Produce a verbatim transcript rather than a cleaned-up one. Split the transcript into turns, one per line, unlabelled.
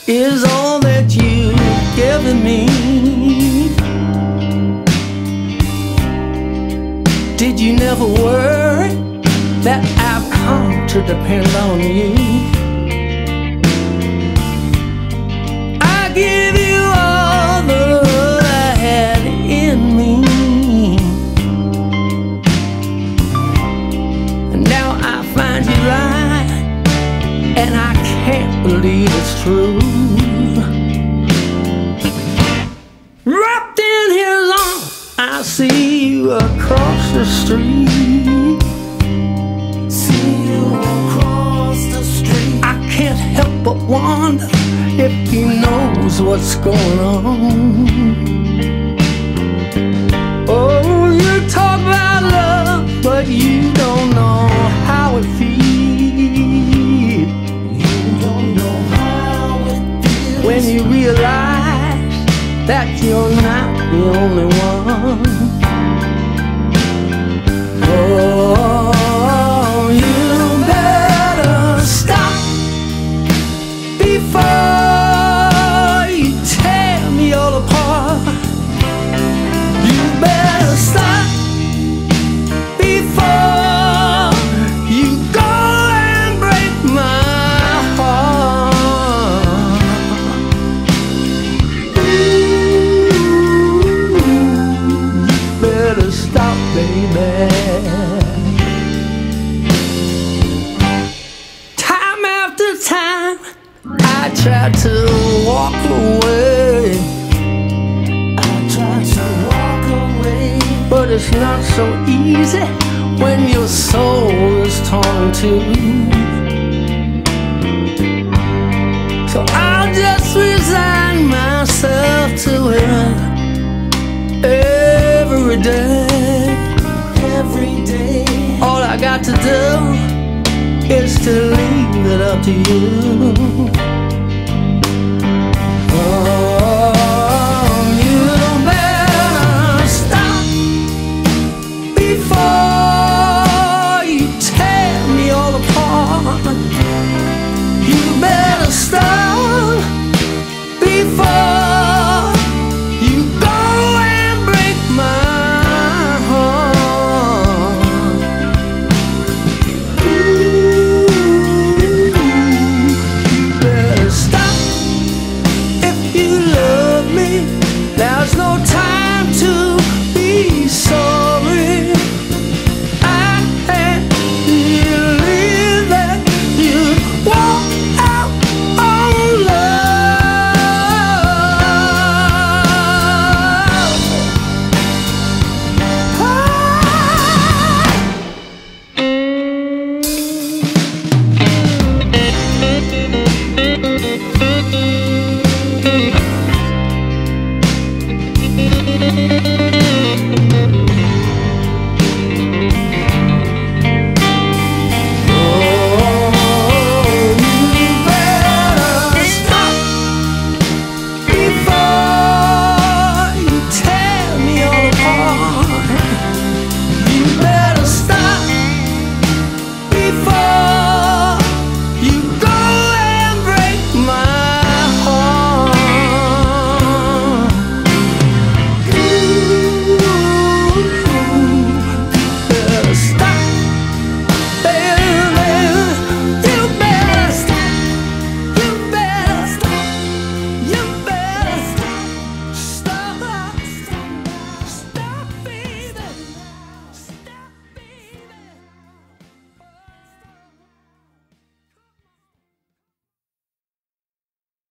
is all that you've given me. Did you never worry that I've come to depend on you? I give you all the love I had in me, and now I find you lying, and I can't believe it's true. Wrapped in his arms, I see you across the street.
See you across the street.
I can't help but wonder if he knows what's going on. Oh, you talk about love, but you don't know how it feels.
You don't know how it feels
When you realize that you're not the only one. Oh, you better stop before you tear me all apart. You better stop before you go and break my heart. Ooh, you better stop, baby. Time after time I tried to walk away,
I tried to walk away,
but it's not so easy when your soul is torn in two. So I'll just resign myself to it every day.
every day.
All I got to do is to leave it up to you.